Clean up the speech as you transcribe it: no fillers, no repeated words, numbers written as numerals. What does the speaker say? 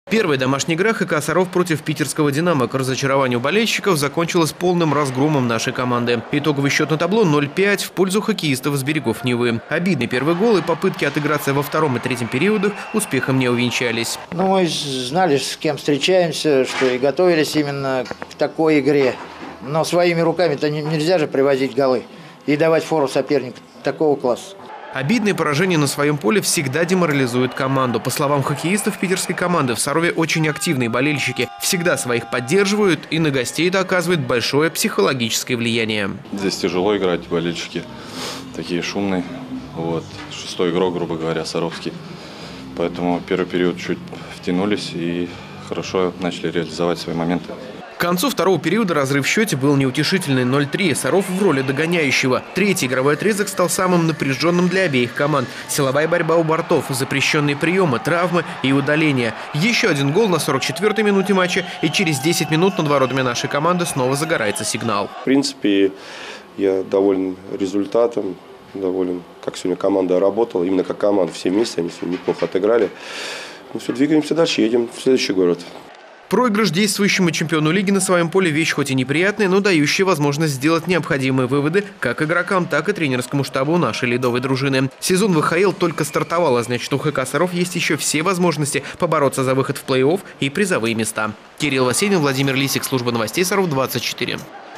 Первая домашняя игра ХК Саров против питерского «Динамо» к разочарованию болельщиков закончилась полным разгромом нашей команды. Итоговый счет на табло 0-5 в пользу хоккеистов с берегов Невы. Обидный первый гол и попытки отыграться во втором и третьем периодах успехом не увенчались. Мы знали, с кем встречаемся, что и готовились именно к такой игре. Но своими руками-то нельзя же привозить голы и давать фору сопернику такого класса. Обидное поражение на своем поле всегда деморализует команду. По словам хоккеистов питерской команды, в Сарове очень активные болельщики. Всегда своих поддерживают, и на гостей это оказывает большое психологическое влияние. Здесь тяжело играть, болельщики такие шумные. Шестой игрок, грубо говоря, саровский. Поэтому первый период чуть втянулись и хорошо начали реализовать свои моменты. К концу второго периода разрыв в счете был неутешительный 0-3. Саров в роли догоняющего. Третий игровой отрезок стал самым напряженным для обеих команд. Силовая борьба у бортов, запрещенные приемы, травмы и удаления. Еще один гол на 44-й минуте матча, и через 10 минут над воротами нашей команды снова загорается сигнал. В принципе, я доволен результатом, доволен, как сегодня команда работала. Именно как команда, все вместе, они сегодня неплохо отыграли. Ну все, двигаемся дальше, едем в следующий город. Проигрыш действующему чемпиону лиги на своем поле – вещь хоть и неприятная, но дающая возможность сделать необходимые выводы как игрокам, так и тренерскому штабу нашей ледовой дружины. Сезон ВХЛ только стартовал, а значит, у ХК Саров есть еще все возможности побороться за выход в плей-офф и призовые места. Кирилл Васенин, Владимир Лисик, служба новостей Саров 24.